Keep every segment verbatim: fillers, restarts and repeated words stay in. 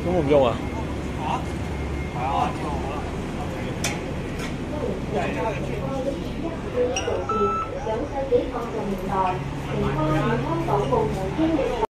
用唔用啊？ 啊？係啊，挺好啊。 上世紀八十年代，城巴與香港澳門經歷。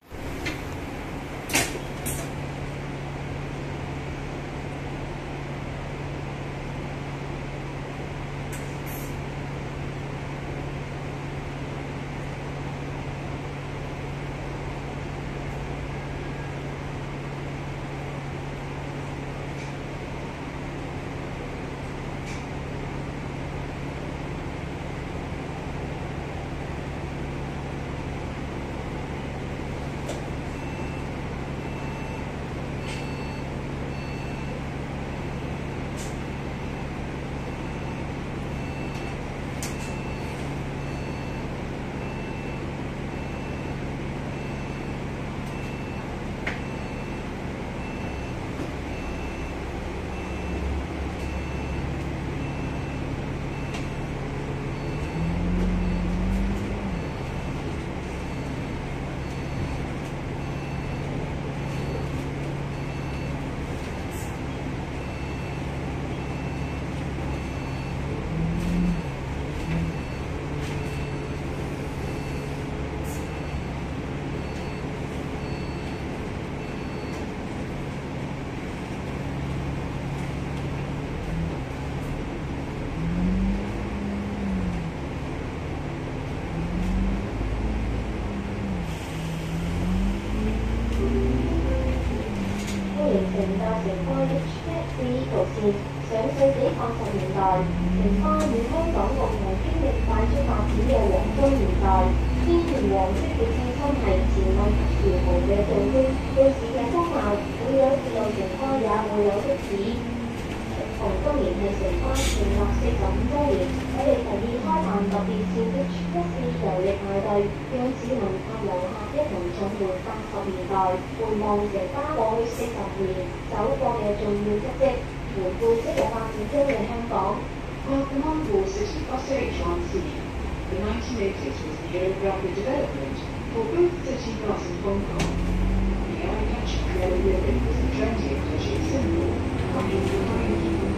城大城巴 H 一 B 路線，上世紀八十年代，城巴與香港澳門經歷快速發展嘅黃金年代。天然黃色嘅刺身係前衛潮豪嘅象徵，對市嘅風貌，會有自由城巴也會有的士。同今年係城巴成立四十五週年，我哋提議開辦特別線 H 一 C 遊歷派對，讓市民及遊客一同重回八十年代，回望城巴過去四十年走過嘅重要足跡，回顧昔日發展中嘅香港。 Welcome on board City Bus H one C. The nineteen eighties was the year of rapid development for both City Bus and Hong Kong. The eye-catching way of living was the transient and simple, coming behind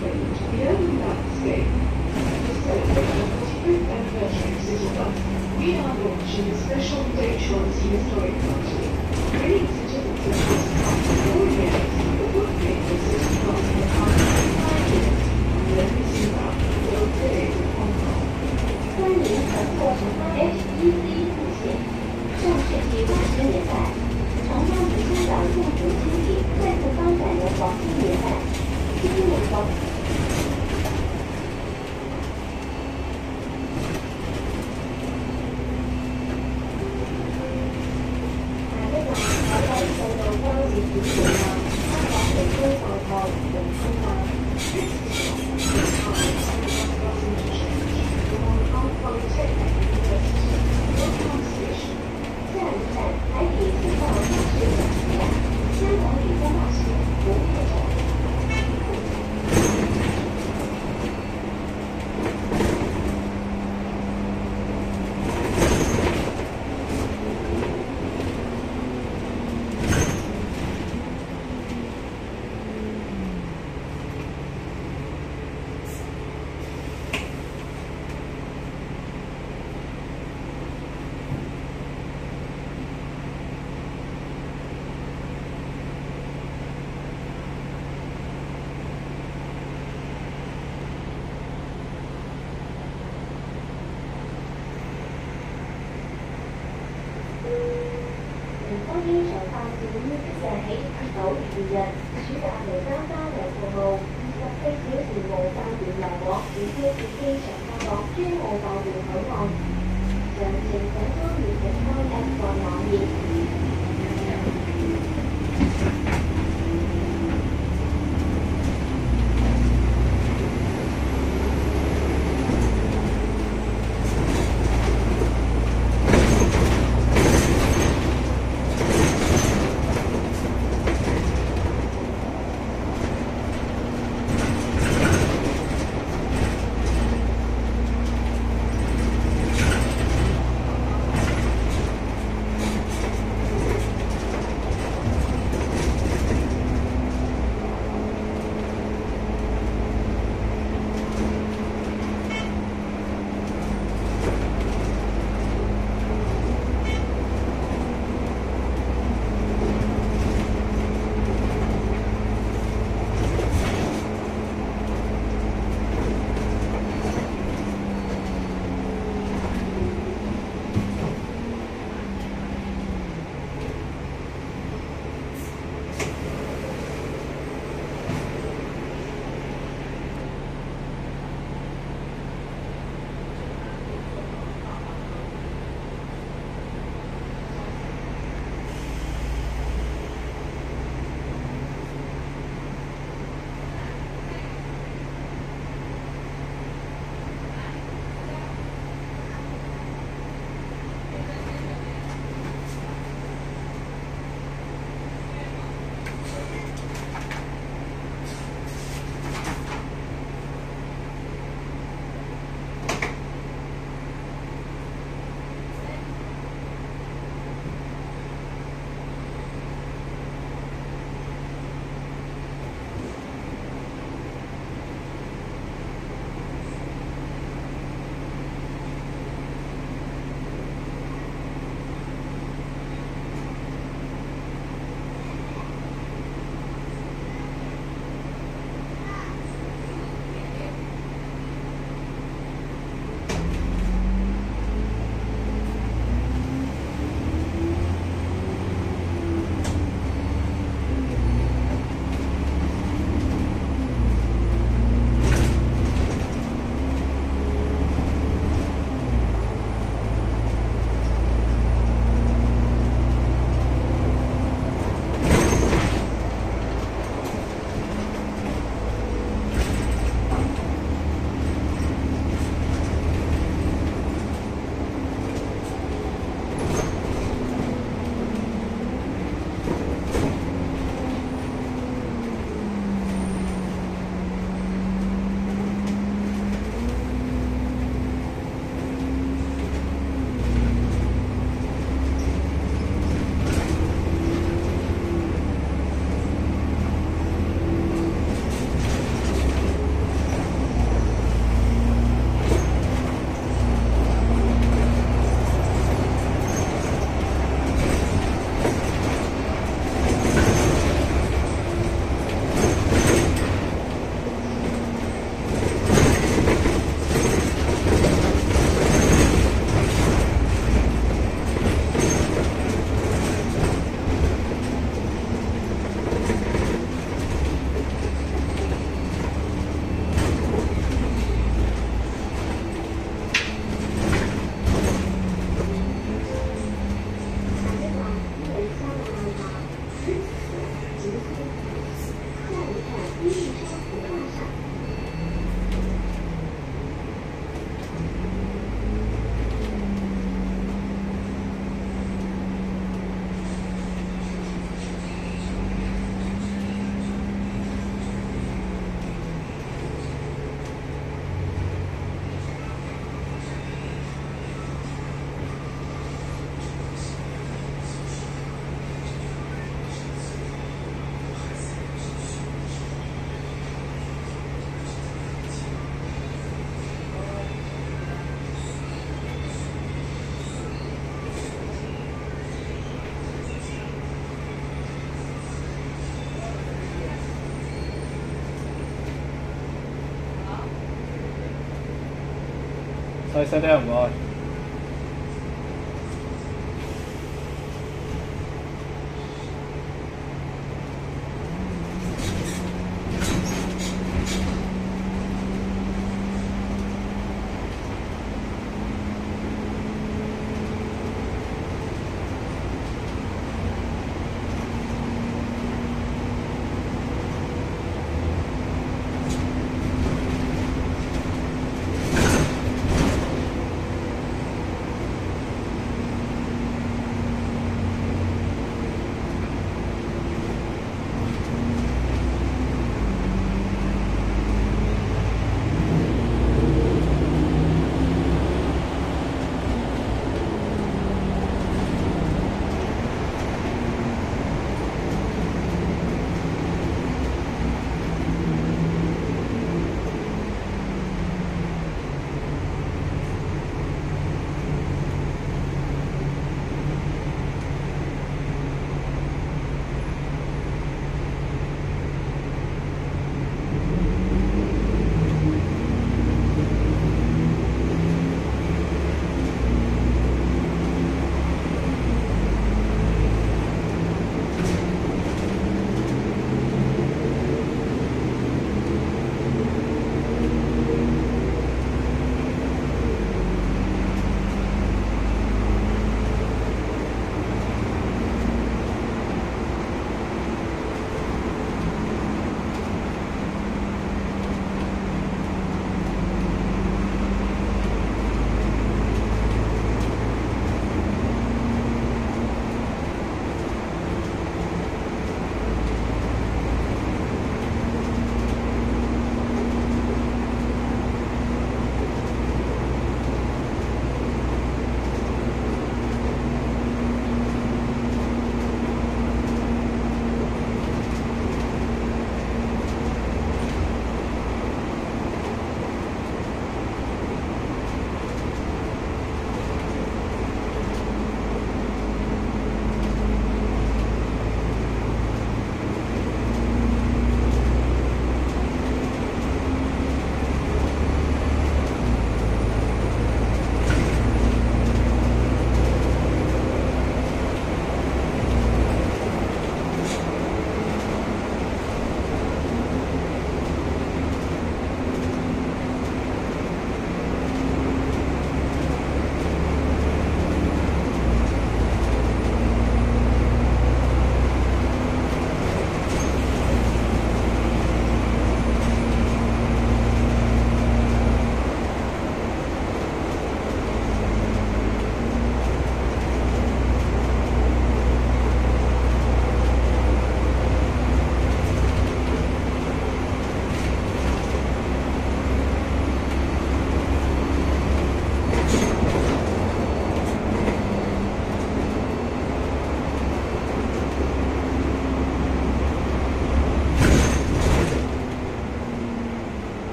the urban landscape. To celebrate the forty-fifth anniversary of City Bus, we are launching a special H one C historic party, bringing certificates of this bus to all years, the footprint of City Bus in the past five years, and the only City Bus World Village of Hong Kong. 欢迎乘坐城巴 H 一 C 路线，上世纪八十年代，长江与香港共同经济再次发展的黄金年代，经历过。機場發展即日起至九月二日，暑假期間加強服務，二十四小時無間斷來往，並標示機場發落珠澳大橋口岸。詳情請參閱城巴 App 個網頁。 再塞啲唔該。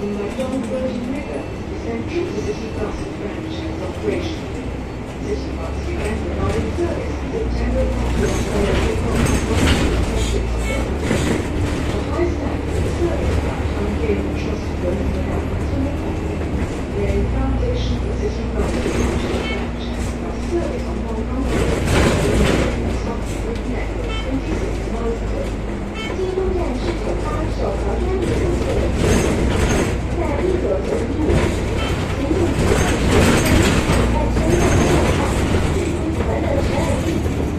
from McDonald Virgin River is central to City Bus franchise operation. City Bus began providing service in September after Australia the high standard of service platform gave the trust for the government and the public, laying the foundation for City Bus franchise bus service on Hong Kong and subsequent network twenty-six miles away. 京都站是首发首条专利路线的起点，在一九九一年，行动计划时，在深圳机场至今存了十二地。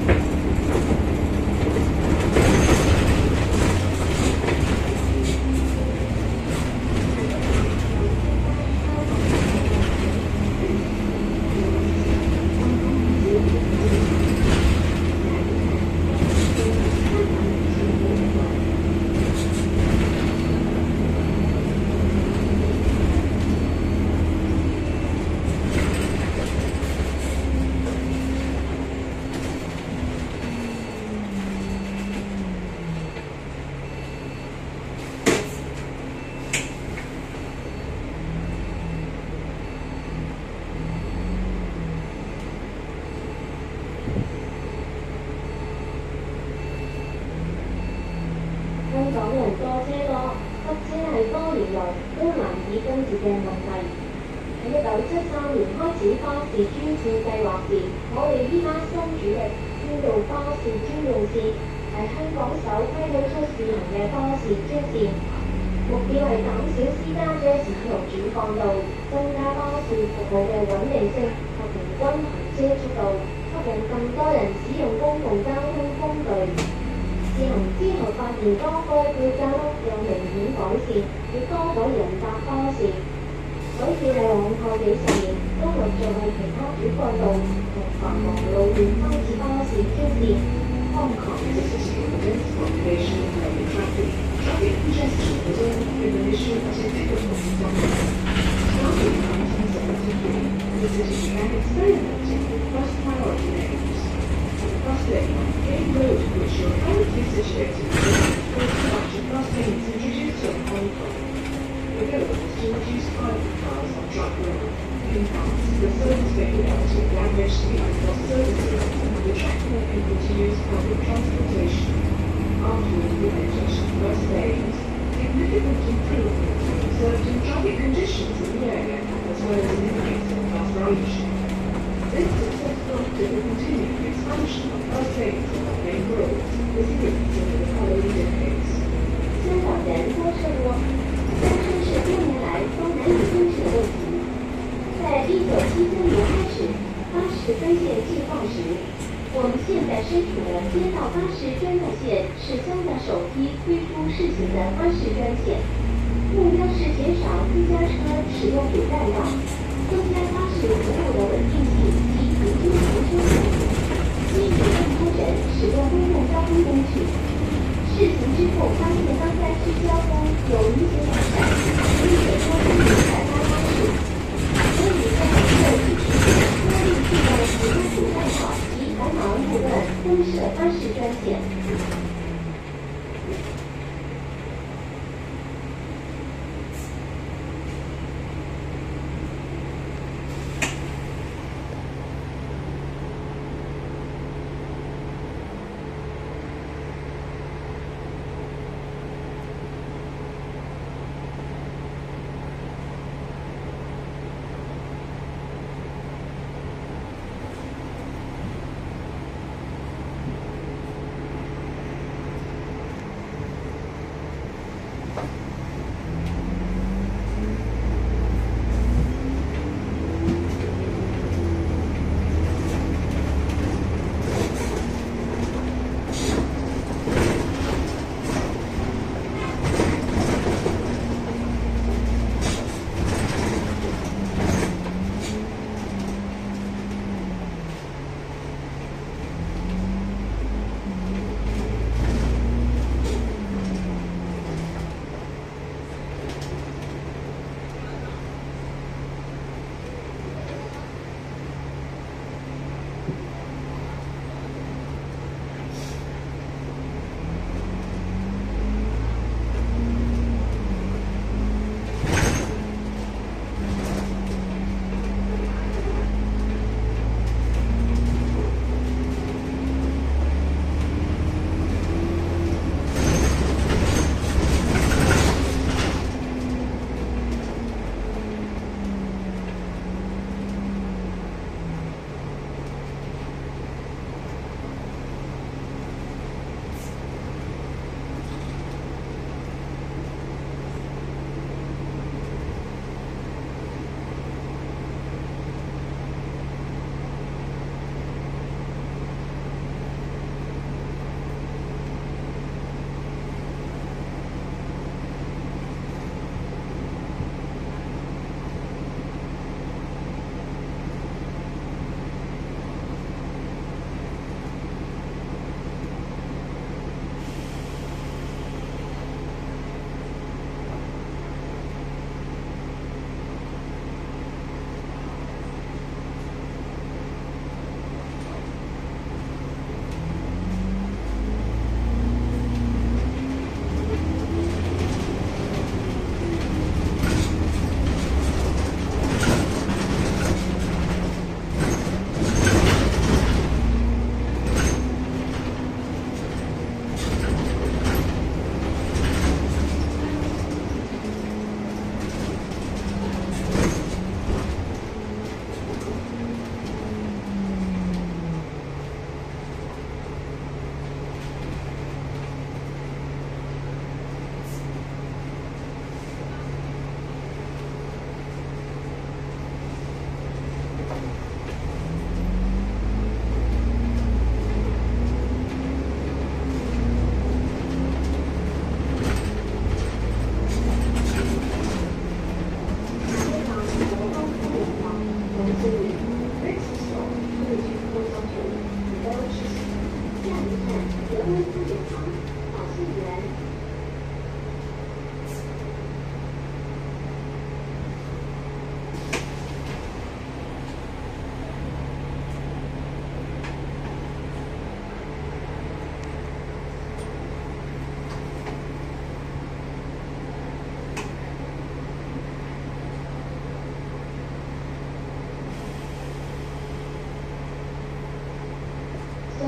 香港人多車多，塞車係多年來都難以根治嘅問題。喺一九七三年開始巴士專線計劃時，我哋依家新主力專道巴士專用線係香港首批推出試行嘅巴士專線，目標係減少私家車使用主幹道，增加巴士服務嘅穩定性及平均行車速度，吸引更多人使用公共交通工具。試行之後發現多該票價有明顯改善，亦多咗人搭巴士，所以係往後幾十年都陸續為其他主幹道同繁忙路段開始巴士專線。 Hong Kong is a city with a dense population and heavy traffic. Traffic congestion was always been an issue as a difficult to solve. Starting in nineteen seventy-three, the city began experimenting with bus priority lanes. Bus lane Gate Road, which you're currently situated in, was a bunch of bus lanes introduced in Hong Kong. The goal was to reduce private cars on truck road. In France, the service regularity damaged the bus services and attract more people to use public transportation. After the implementation of bus lanes, significant improvements were observed in traffic conditions in the area, as well as an increase in bus ridership. This successful active continued expansion of bus lanes on main roads was increased over the following decades. 香港人多车多，交通是多年来都难以根治的问题。在一九七三年开始巴士分线计划时，我们现在身处的街道巴士专用线是香港首批推出试行的巴士专线，目标是减少私家车使用主干道，增加巴士服务的稳定性及平均行车速度，吸引更多人使用公共交通工具。试行之后发现当该区交通有明显改善，并且多出一百搭巴士，所以在一个支持多利地的其他主干道及繁忙路段增设巴士专线。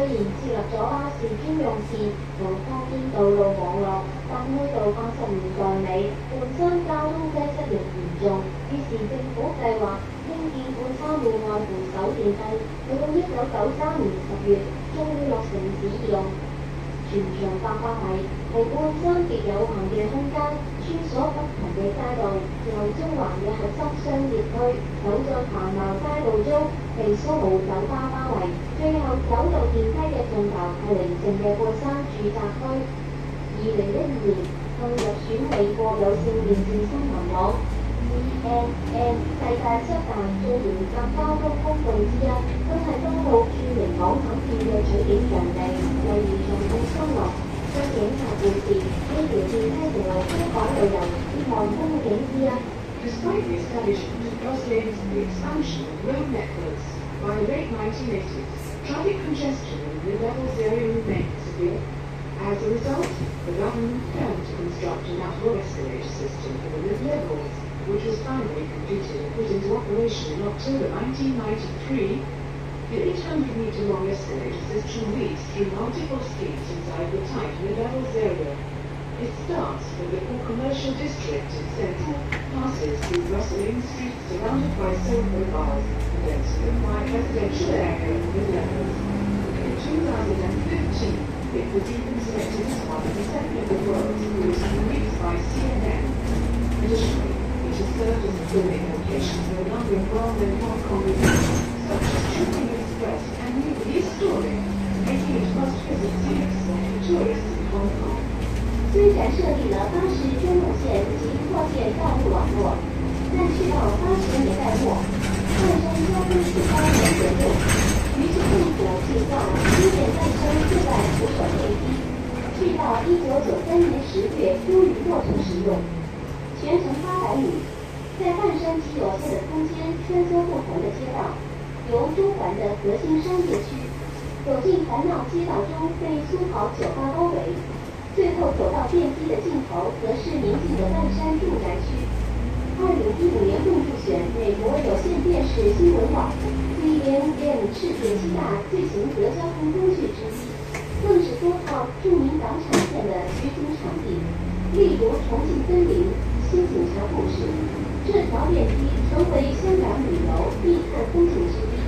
然設立咗巴士專用線同擴建道路網絡，但去到八十年代尾，半山交通擠塞仍嚴重，於是政府計劃興建半山戶外扶手電梯，去到一九九三年十月，終於落成使用。全長八百米，係半山極有限嘅空間，穿梭不同嘅街道，由中環嘅核心商業區走進繁忙街道中，被蘇豪酒吧包圍，最後走到電梯嘅盡頭係寧靜嘅半山住宅區。二零一二年，更入選美國有線電視新聞網 C N N 世界七大最嚴格交通工具之一，都係多到著名港產片嘅取景場地，例如重慶森林、將警察故事，呢條電梯成為香港旅遊必望風景之一。 Despite the establishment of bus lanes and the expansion of road networks, by the late nineteen eighties, traffic congestion in the mid-levels area remained severe. As a result, the government planned to construct a natural escalator system for the mid-levels, which was finally completed and put into operation in October nineteen ninety-three. The eight hundred meter long escalator system leads through multiple streets inside the tight mid-levels area. It starts from the core commercial district in central, passes through bustling streets surrounded by Soho bars, and then through a quiet residential area in the mid-levels. In two thousand fifteen, it was even selected as one of the seven of the world's coolest streets by C N N. Additionally, it has served as a filming location for a number of well-known Hong Kong events, such as Chungking Express and New Release Story, making it must-visit cities for tourists in Hong Kong. 虽然设立了巴士专用线及扩建道路网络，但是到八十年代末，半山交通速高人严重，于是政府计划新建半山自带扶手电梯，直到一九九三年十月终于落成使用，全程八百米，在半山极有限的空间穿梭不同的街道，由中环的核心商业区走进繁闹街道中被苏豪酒吧包围。最后走到电梯的尽头，则是宁静的半山住宅区。二零一五年共入选美国有线电视新闻网 C N N 世界七大最行则交通工具之一，更是多套著名港产片的取景场地，例如《重庆森林》《新警察故事》。这条电梯成为香港旅游必看风景之一。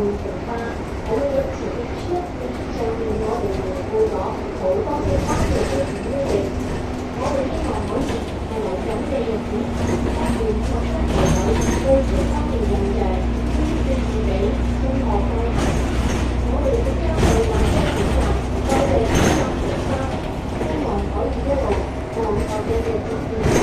城巴，我哋嘅前列車上面我哋回顧咗好多嘅巴士嘅經歷，我哋希望可以係嚟緊嘅日子不斷作出朋友對這方面印象，對自己中學嘅，我哋會將佢話俾大家，我哋希望城巴，希望可以一路往後嘅日子變好。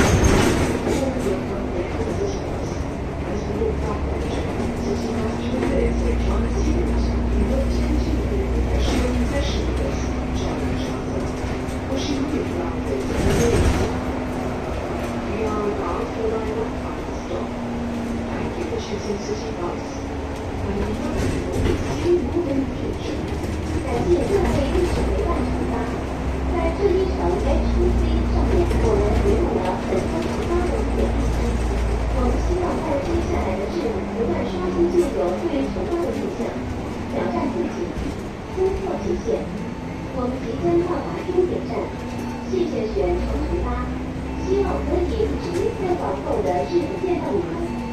感谢各位一起陪伴城巴，在这一程 H two C 上面，我们回顾了很多城巴的点滴。我们希望在接下来的日子不断刷新这个对于城巴的印象，挑战自己，突破极限。我们即将到达终点站，谢谢选乘城巴，希望可以一直在往后的日子见到你们。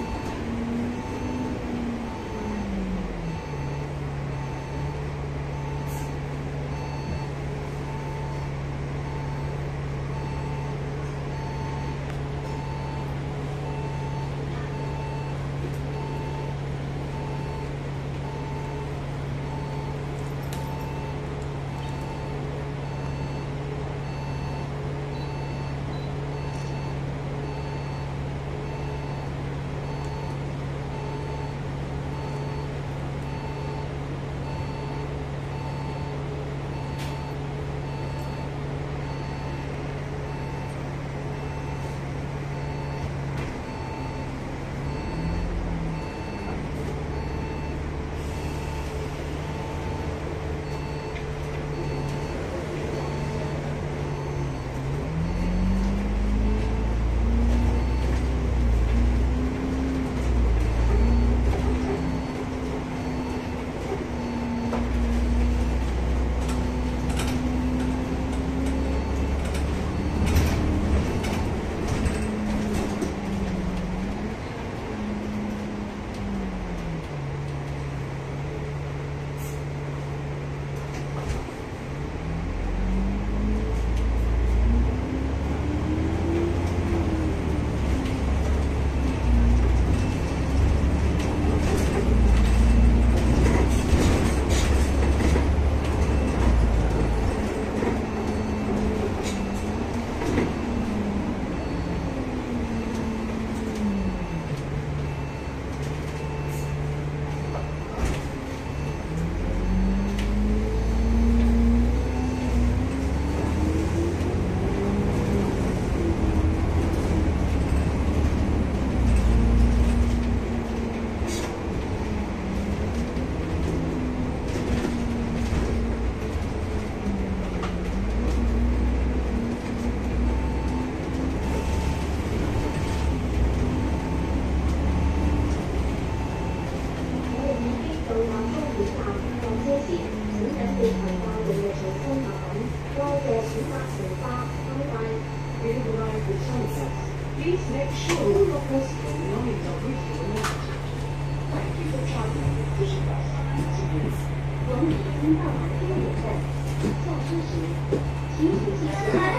Please make sure all your personal belongings are with you when you're out. Thank you for traveling with Vision Bus. Continue. 我们已经到达终点站，下车时，请仔细思考。